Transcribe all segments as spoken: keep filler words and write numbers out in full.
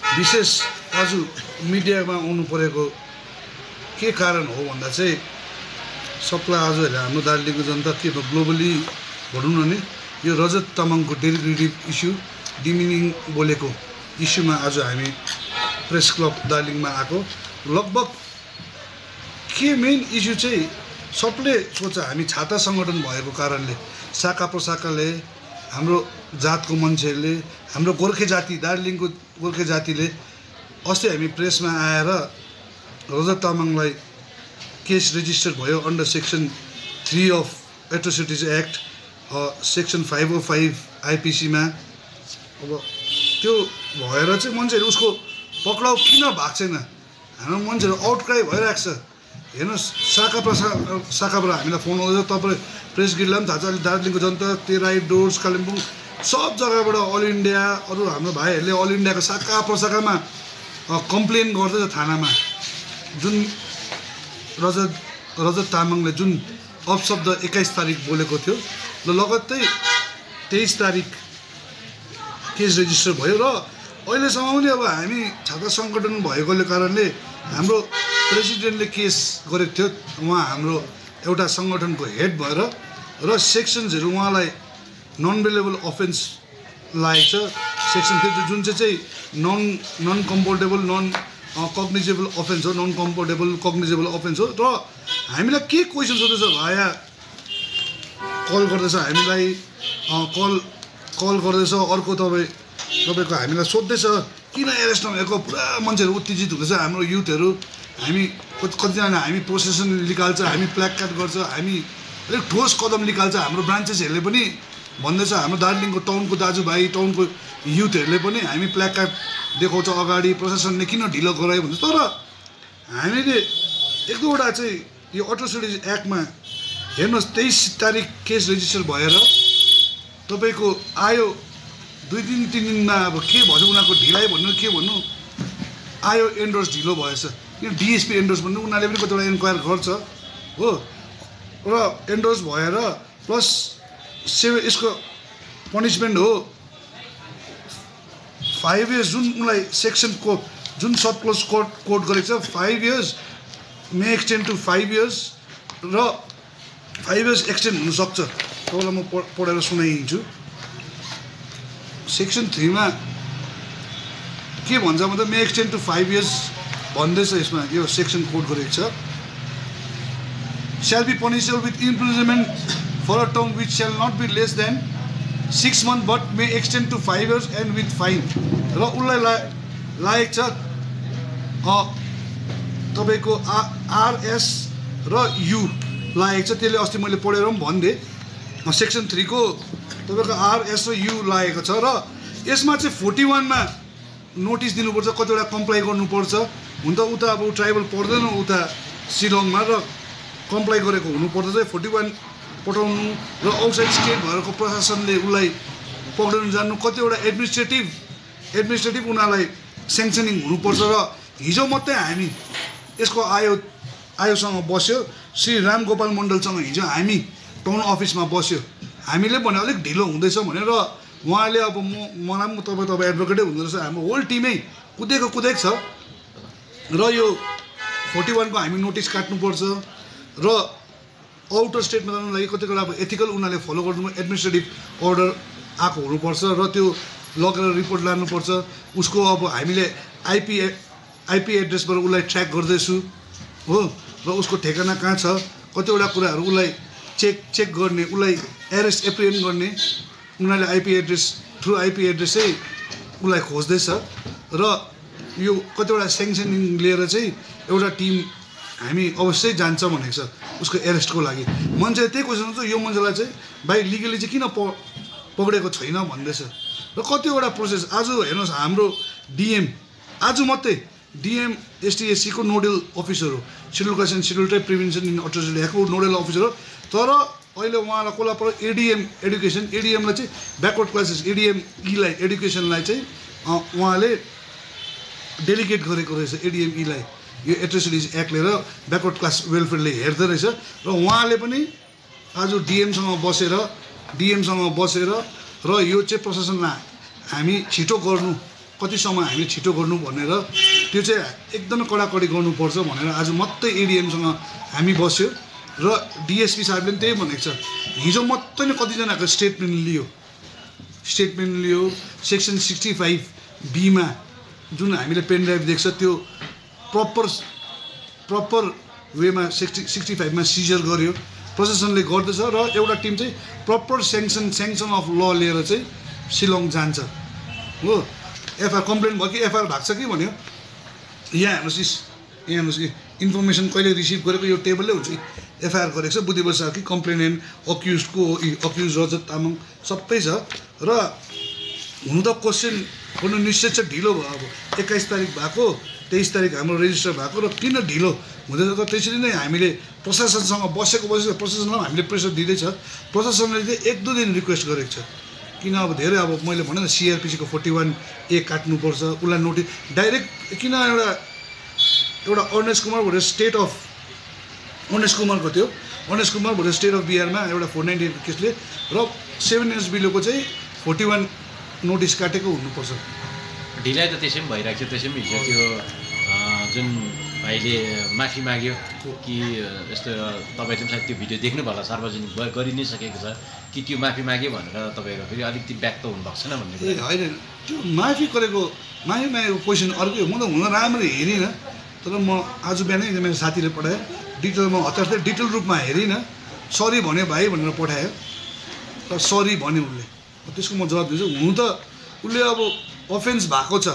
विशेष आज मिडियामा आउनु परेको के कारण हो भन्दा चाहिँ सबलाई आज हाम्रो दार्जिलिङको जनता के भयो ग्लोबली भनौँ न नि यो रजत तामाङको डेरिभेटिभ इस्यु डिमिनिङ बोलेको इस्युमा आज हामी प्रेस क्लब दार्जिलिङमा आएको लगभग के मेन इस्यु चाहिँ सबले सोच हामी छाता सङ्गठन भएको कारणले शाखा प्रशाखाले हाम्रो जातको मान्छेहरूले हाम्रो गोर्खे जाति दार्जिलिङको गोर्खे जातिले अस्ति हामी प्रेसमा आएर रजत तामाङलाई केस रेजिस्टर भयो under section three of atrocities act section five O five आइपिसीमा अब त्यो भएर चाहिँ मान्छेहरू उसको पक्राउ किन भएको छैन हाम्रो मान्छेहरू आउटक्राई भइरहेको छ हेर्नुहोस् शाखा प्रशा शाखाबाट हामीलाई फोन आउँछ तपाईँ प्रेस गिरीलाई पनि थाहा छ अहिले दार्जिलिङको जनता तेराई डोर्स कालिम्पोङ सब जग्गाबाट अल इन्डिया अरू हाम्रो भाइहरूले अल इन्डियाको शाखा प्रशाखामा कम्प्लेन गर्दैछ थानामा जुन रजत रजत तामाङले जुन अपशब्द एक्काइस तारिक बोलेको थियो र लगत्तै तेइस तारिक केस रेजिस्टर भयो र अहिलेसम्म पनि अब हामी छात्र सङ्गठन भएकोले कारणले हाम्रो प्रेसिडेन्टले केस गरेको थियो उहाँ हाम्रो एउटा सङ्गठनको हेड भएर र सेक्सन्सहरू उहाँलाई नन बेलेबल अफेन्स लागेको छ सेक्सन थियो जुन चाहिँ चाहिँ non non compoundable non cognizable offence हो नन कम्पोर्टेबल कग्निजेबल अफेन्स हो र हामीलाई के क्वेसन सोध्दैछ भाया कल गर्दैछ हामीलाई कल कल गर्दैछ अर्को तपाईँ तपाईँको हामीलाई सोध्दैछ किन एरेस्ट नभएको पुरा मान्छेहरू उत्तेजित हुँदैछ हाम्रो युथहरू हामी कतिजना हामी प्रोसेसन निकाल्छ हामी प्ल्याक कार्ड गर्छ हामी अलिक ठोस कदम निकाल्छ हाम्रो ब्रान्चेसहरूले पनि भन्दैछ हाम्रो दार्जिलिङको टाउनको दाजुभाइ टाउनको युथहरूले पनि हामी प्ल्याक कार्ड देखाउँछ अगाडि प्रशासनले किन ढिलो गरायो भन्छ तर हामीले एक दुईवटा चाहिँ यो एट्रोसिटिज एक्टमा हेर्नुहोस् तेइस तारिक केस रेजिस्टर भएर तपाईँको आयो दुई दिन तिन दिनमा अब के भन्छ उनीहरूको ढिलाइ भन्नु के भन्नु आयो एन्डोर्स ढिलो भएछ किन डिएसपी एन्डोर्स भन्नु उनीहरूले पनि कतिवटा इन्क्वायर गर्छ हो र एन्डोर्स भएर प्लस सेभे यसको पनिसमेन्ट हो फाइभ इयर्स जुन उनलाई सेक्सन कोड जुन सब क्लोज कोड कोड गरेको छ five years may extend to five years र फाइभ इयर्स एक्सटेन्ड हुनसक्छ तपाईँलाई म पढेर सुनाइदिन्छु सेक्सन थ्रीमा के भन्छ भन्दा may extend to five years भन्दैछ यसमा यो सेक्सन कोड गरेको छ shall be punishable with imprisonment for a term which shall not be less than six months but may extend to five years and with fine र उसलाई ला लागेको छ तपाईँको आ आरएस र यु लागेको छ त्यसले अस्ति मैले पढेर पनि भनिदिएँ सेक्सन थ्रीको तपाईँको आरएस र यु लागेको छ र यसमा चाहिँ फोर्टी वानमा नोटिस दिनुपर्छ कतिवटा कम्प्लाई गर्नुपर्छ हुन त उता अब ट्राइबल पर्दैन उता सिलङमा र कम्प्लाई गरेको हुनुपर्छ चाहिँ फोर्टी वान पठाउनु र आउटसाइड स्टेट भएको प्रशासनले उसलाई पक्रिनु जानु कतिवटा एडमिनिस्ट्रेटिभ एडमिनिस्ट्रेटिभ उनीहरूलाई सेङ्सनिङ हुनुपर्छ र हिजो मात्रै हामी यसको आयो आयोसँग बस्यो श्री रामगोपाल मण्डलसँग हिजो हामी टाउन अफिसमा बस्यो हामीले भने अलिक ढिलो हुँदैछ भनेर उहाँले अब म मलाई पनि तपाईँ तपाईँ एडभोकेटै हुँदो रहेछ हाम्रो होल टिमै कुदेको कुदेको छ र यो फोर्टी वानको हामी नोटिस काट्नुपर्छ र आउटर स्टेटमा जानु लागि कतिवटा अब एथिकल उनीहरूले फलो गर्नु एडमिनिस्ट्रेटिभ अर्डर आएको हुनुपर्छ र त्यो लगेर रिपोर्ट लानुपर्छ उसको अब हामीले आइपी आइपी एड्रेसबाट उसलाई ट्र्याक गर्दैछु हो र उसको ठेगाना कहाँ छ कतिवटा कुराहरू उसलाई चेक चेक गर्ने उसलाई एरेस्ट एप्रिहेन्ड गर्ने उनीहरूले आइपी एड्रेस थ्रु आइपी एड्रेसै उसलाई खोज्दैछ र यो कतिवटा सेङ्सनिङ लिएर चाहिँ एउटा टिम हामी अवश्य जान्छ भनेको छ उसको एरेस्टको लागि मान्छेले त्यही क्वेसन हुन्छ यो मान्छेलाई चाहिँ भाइ लिगली चाहिँ किन प पक्रेको छैन भन्दैछ र कतिवटा प्रोसेस आज हेर्नुहोस् हाम्रो डिएम आज मात्रै डिएम एसटिएससीको नोडल अफिसर हो schedule caste and schedule tribe prevention in atrocity एक्टको नोडल अफिसर हो तर अहिले उहाँलाई कसलाई पऱ्यो एडिएम एडुकेसन एडिएमलाई चाहिँ ब्याकवर्ड क्लासेस एडिएम ईलाई एडुकेसनलाई चाहिँ उहाँले डेलिगेट गरेको रहेछ एडिएम ईलाई यो एट्रोसिटिज एक्ट लिएर ब्याकवर्ड क्लास वेलफेयरले हेर्दो रहेछ र उहाँले पनि आज डिएमसँग बसेर डिएमसँग बसेर र यो चाहिँ प्रशासनलाई हामी छिटो गर्नु कतिसम्म हामीले छिटो गर्नु भनेर त्यो चाहिँ एकदमै कडाकडी गर्नुपर्छ भनेर आज मात्रै एडिएमसँग हामी बस्यो र डिएसपी साहबले पनि त्यही भनेको छ। हिजो मात्रै नै कतिजनाको स्टेटमेन्ट लियो स्टेटमेन्ट लियो सेक्सन सिक्सटी फाइभ बीमा जुन हामीले पेन ड्राइभ देख्छ त्यो प्रपर प्रपर वेमा सिक्सटी सिक्सटी फाइभमा सिजर गर्यो प्रशासनले गर्दछ र एउटा टिम चाहिँ प्रपर स्याङ्सन स्याङ्सन अफ ल लिएर चाहिँ शिलङ जान्छ हो। एफआइआर कम्प्लेन भयो कि एफआइआर भएको छ कि भन्यो यहाँ हेर्नुहोस् इस यहाँ हेर्नुहोस् कि इन्फर्मेसन कहिले रिसिभ गरेको यो टेबलले हुन्छ एफआइआर गरेको छ बुधबार छ कि कम्प्लेनेन्ट अक्युजको अक्युज रजत तामाङ सबै छ र हुनु त क्वेसन गर्नु निश्चय छ ढिलो भयो। अब एक्काइस तारिक भएको तेइस तारिक हाम्रो रेजिस्टर भएको र किन ढिलो हुँदैछ त त्यसरी नै हामीले प्रशासनसँग बसेको बसेको प्रशासनलाई हामीले प्रेसर दिँदैछ। प्रशासनले चाहिँ एक दुई दिन रिक्वेस्ट गरेको छ किन अब धेरै अब मैले भने सिआरपिसीको फोर्टी वान ए काट्नुपर्छ उसलाई नोटिस डाइरेक्ट किन एउटा एउटा अर्नेश कुमार भनेर स्टेट अफ अर्नेश कुमारको थियो अर्नेश कुमार भनेर स्टेट अफ बिहारमा एउटा फोर नाइन्टी एट केसले र सेभेन इयर्स बिलोको चाहिँ फोर्टी वान नोटिस काटेको हुनुपर्छ। ढिलाइ त त्यसै पनि भइरहेको थियो त्यसै पनि हिजो त्यो जुन भाइले माफी माग्यो कि यस्तो तपाईँले पनि सायद त्यो भिडियो देख्नुभयो होला सार्वजनिक गरि नै सकेको छ कि त्यो माफी माग्यो भनेर तपाईँहरू फेरि अलिकति व्यक्त हुनुभएको छैन भन्ने ए होइन त्यो माफी गरेको माफी मागेको क्वेसन अर्कै हो। म त हुन राम्ररी हेरिनँ तर म आज बिहानै मेरो साथीले पठायो डिटेलमा हतार डिटेल रूपमा हेरिनँ सरी भन्यो भाइ भनेर पठायो र सरी भन्यो उसले त्यसको म जवाब दिन्छु। हुनु त उसले अब अफेन्स भएको छ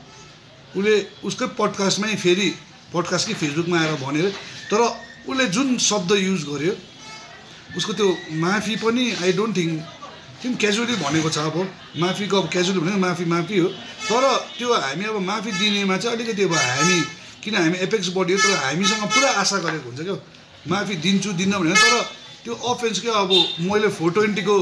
उसले उसकै पडकास्टमै फेरि पडकास्ट कि फेसबुकमा आएर भनेर तर उसले जुन शब्द युज गर्यो उसको त्यो माफी पनि आई डोन्ट थिङ्क त्यो क्याजुअली भनेको छ। अब माफीको अब क्याजुअली भनेको माफी माफी हो तर त्यो हामी अब माफी दिनेमा चाहिँ अलिकति अब हामी किन हामी एपेक्स बडी हो तर हामीसँग पुरा आशा गरेको हुन्छ क्या माफी दिन्छु दिन्न भनेर तर त्यो अफेन्स क्या अब मैले फोर ट्वेन्टीको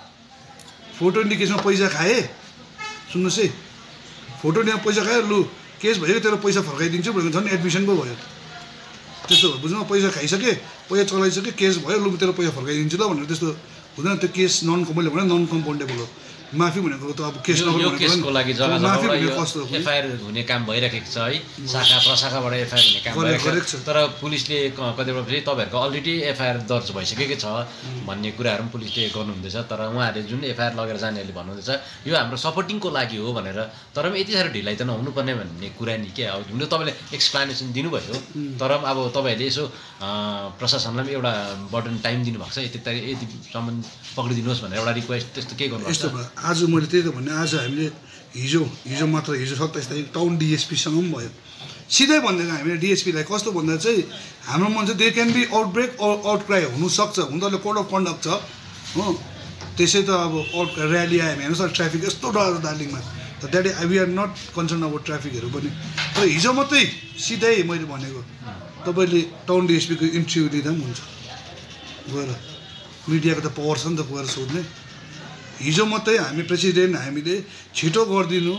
फोर ट्वेन्टी केसमा पैसा खाएँ सुन्नुहोस् है फोर ट्वेन्टीमा पैसा खायो लु केस भयो तेरो पैसा फर्काइदिन्छु भनेको झन् एडमिसन पो भयो त्यस्तो बुझ्नु पैसा खाइसकेँ पैसा चलाइसकेँ केस भयो लु तेरो पैसा फर्काइदिन्छु ल भनेर त्यस्तो हुँदैन। त्यो केस नन मैले भने नन कम्पाउन्डेबल हो माफी भनेको त अब केस केसको लागि जग्गा जग्गा एफआइआर हुने काम भइरहेको छ है शाखा प्रशाखाबाट एफआइआर हुने काम भइरहेको छ तर पुलिसले कतिवटा फेरि तपाईँहरूको अलरेडी एफआइआर दर्ज भइसकेकै छ भन्ने कुराहरू पनि पुलिसले गर्नुहुँदैछ तर उहाँहरूले जुन एफआइआर लगेर जानेहरूले भन्नुहुँदैछ यो हाम्रो सपोर्टिङको लागि हो भनेर तर पनि यति साह्रो ढिलाइ त नहुनुपर्ने भन्ने कुरा नि के अब हुन तपाईँले एक्सप्लानेसन दिनुभयो तर पनि अब तपाईँहरूले यसो प्रशासनलाई पनि एउटा बर्डन टाइम दिनुभएको छ यति तारिक यतिसम्म पक्रिदिनुहोस् भनेर एउटा रिक्वेस्ट त्यस्तो के गर्नु। आज मैले त्यही त भने आज हामीले हिजो हिजो मात्र हिजो सत्ताइस तारिक टाउन डिएसपीसँग पनि भयो सिधै भन्दैन हामीले डिएसपीलाई कस्तो भन्दा चाहिँ हाम्रो मन चाहिँ they can be outbreak outcry हुनसक्छ हुन त कोड अफ कन्डक्ट छ हो त्यसै त अब आउट र्याली आयो भने हेर्नुहोस् ट्राफिक यस्तो डर दार्जिलिङमा त that we are not concern about ट्राफिकहरू पनि तर हिजो मात्रै सिधै मैले भनेको तपाईँले टाउन डिएसपीको इन्टरभ्यू दिँदा पनि हुन्छ गएर मिडियाको त पावर छ नि त गएर सोध्ने हिजो मात्रै हामी प्रेसिडेन्ट हामीले छिटो गरिदिनु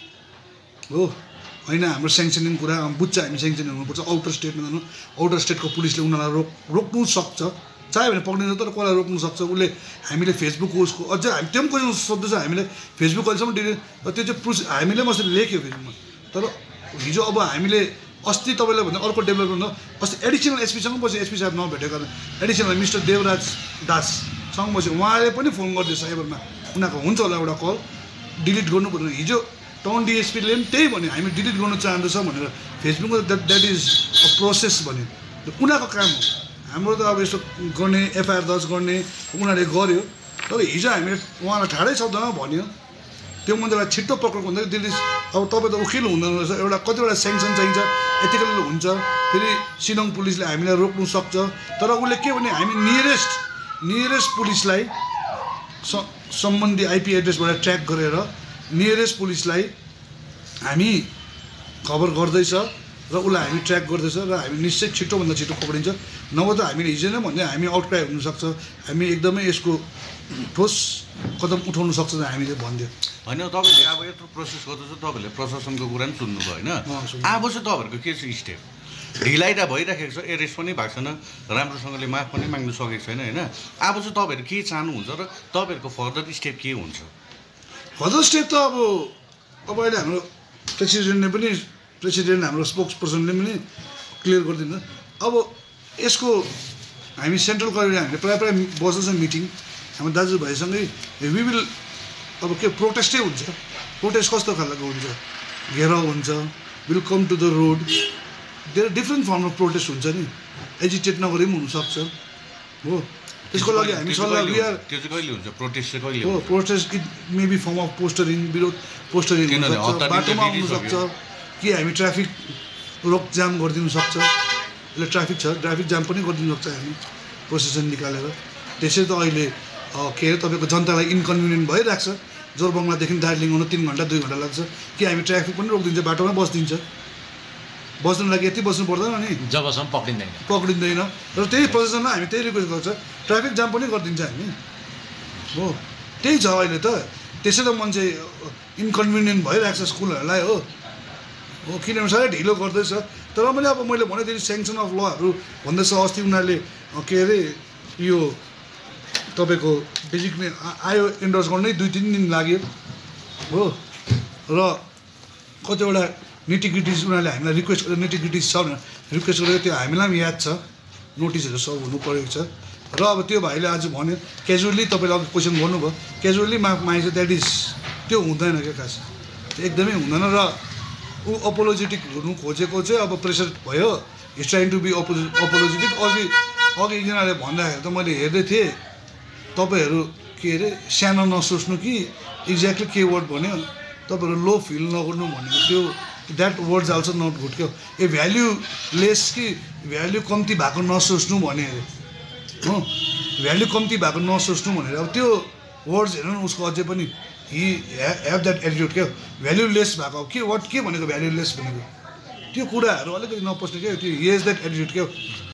हो होइन हाम्रो स्याङ्सनिङ कुरा बुझ्छ हामी स्याङ्सनिङ हुनुपर्छ आउटर स्टेटमा जानु आउटर स्टेटको पुलिसले उनीहरूलाई रोक रोक्नु सक्छ चाह्यो भने पक्रिन्छ तर कसलाई रोक्नु सक्छ उसले हामीले फेसबुक उसको अझै हामी त्यो पनि क्वेसन सोध्दैछ हामीले फेसबुक अहिलेसम्म डिटेल त्यो चाहिँ प्रुस हामीले मात्रै लेख्यो फेसबुकमा तर हिजो अब हामीले अस्ति तपाईँलाई भन्दा अर्को डेभलपमेन्ट हो अस्ति एडिसनल एसपीसँग बस्यो एसपी साहब नभेटेको एडिसनल मिस्टर देवराज दाससँग बस्यो उहाँले पनि फोन गरिदियो साइबरमा उनीहरूको हुन्छ होला एउटा कल डिलिट गर्नु भनेर हिजो टाउन डिएसपीले पनि त्यही भन्यो हामी डिलिट गर्नु चाहँदैछ भनेर फेसबुकमा that that is a process भन्यो उनीहरूको काम हो हाम्रो त अब यस्तो गर्ने एफआइआर दर्ज गर्ने उनीहरूले गर्यो तर हिजो हामीले उहाँलाई ठाडै शब्दमा भन्यो त्यो मान्छेलाई छिट्टो पक्रेको भन्दा दिल्ली अब तपाईँ त उकिल हुँदैन रहेछ एउटा कतिवटा स्याङ्सन चाहिन्छ एथिकल हुन्छ फेरि शिलङ पुलिसले हामीलाई रोक्नु सक्छ तर उसले के भने हामी नियरेस्ट नियरेस्ट पुलिसलाई स सम्बन्धी आइपी एड्रेसबाट ट्र्याक गरेर नियरेस्ट पुलिसलाई हामी खबर गर्दैछ र उसलाई हामी ट्र्याक गर्दैछ र हामी निश्चय छिटोभन्दा छिटो पक्रिन्छ नभए त हामीले हिजो नै भन्दै हामी आउटक्राई हुनसक्छ हामी एकदमै यसको ठोस कदम उठाउनु सक्छ हामीले भनिदियो होइन तपाईँले अब यत्रो प्रोसेस गर्दैछ तपाईँहरूले प्रशासनको कुरा पनि सुन्नुभयो होइन अब चाहिँ तपाईँहरूको के छ स्टेप ढिलाइ त भइराखेको छ एरेस्ट पनि भएको छैन राम्रोसँगले माफ पनि माग्नु सकेको छैन होइन अब चाहिँ तपाईँहरू के चाहनुहुन्छ र तपाईँहरूको फर्दर स्टेप के हुन्छ फर्दर स्टेप त अब अब अहिले हाम्रो प्रेसिडेन्टले पनि प्रेसिडेन्ट हाम्रो स्पोक्स पर्सनले पनि क्लियर गरिदिनु अब यसको हामी सेन्ट्रल कलेजले हामीले प्रायः प्रायः बस्दैछ मिटिङ हाम्रो दाजुभाइसँगै वी विल अब के प्रोटेस्टै हुन्छ प्रोटेस्ट कस्तो खालको हुन्छ घेराउ हुन्छ will come to the road there different form of protest हुन्छ नि एजिटेट नगरे पनि हुनसक्छ हो त्यसको लागि हामी सल्लाह वी आर त्यो चाहिँ कहिले हुन्छ प्रोटेस्ट चाहिँ कहिले हो protest it may be form of postering विरोध पोस्टरिङ हुनसक्छ बाटोमा हुनसक्छ कि हामी ट्राफिक रोकजाम गरिदिनु सक्छ यसले ट्राफिक छ ट्राफिक जाम पनि गरिदिनु सक्छ हामी प्रोसेसन निकालेर त्यसै त अहिले के अरे तपाईँको जनतालाई इन्कन्भिनियन्ट भइरहेको छ जोरबङ्गलादेखि दार्जिलिङ आउनु तिन घन्टा दुई घन्टा लाग्छ कि हामी ट्राफिक पनि रोकिदिन्छ बाटोमै बसिदिन्छ बस्नु लागि यति बस्नु पर्दैन नि जबसम्म पक्रिँदैन पक्रिँदैन र त्यही प्रशासनलाई हामी त्यही रिक्वेस्ट गर्छ ट्राफिक जाम पनि गरिदिन्छ हामी हो त्यही छ अहिले त त्यसै त मान्छे इन्कन्भिनियन्ट भइरहेको छ स्कुलहरूलाई हो हो किनभने साह्रै ढिलो गर्दैछ तर पनि अब मैले भनेदेखि सेङ्सन अफ लहरू भन्दैछ अस्ति उनीहरूले के अरे यो तपाईँको बेसिकली आयो इन्डोर्स गर्नै दुई तिन दिन लाग्यो हो र कतिवटा निटिग्रिटिज उनीहरूले हामीलाई रिक्वेस्ट निटिग्रिटिज छ भनेर रिक्वेस्ट गरेको त्यो हामीलाई पनि याद छ नोटिसहरू सब हुनु परेको छ र अब त्यो भाइले आज भन्यो क्याजुअली तपाईँले अघि क्वेसन गर्नुभयो क्याजुअली माफ मागिन्छ द्याट इज त्यो हुँदैन क्या खास एकदमै हुँदैन र ऊ अपोलोजेटिक हुनु खोजेको चाहिँ अब प्रेसर भयो इज ट्राइङ टु बी अपोजि अपोलोजेटिक अघि अघि एकजनाले भन्दाखेरि त मैले हेर्दै थिएँ तपाईँहरू के अरे सानो नसोच्नु कि एक्ज्याक्टली के वर्ड भन्यो तपाईँहरू लो फिल नगर्नु भनेको त्यो that words also not good क्या ए भ्याल्यु लेस कि भ्याल्यु कम्ती भएको नसोच्नु भने अरे हो भ्याल्यु कम्ती भएको नसोच्नु भनेर अब त्यो वर्ड्स हेर्नु न उसको अझै पनि हि हेभ द्याट एटिट्युड क्या भ्याल्यु लेस भएको के वाट के भनेको भ्याल्यु लेस भनेको त्यो कुराहरू अलिकति नपस्ने क्या त्यो हि हेज द्याट एटिट्युड क्या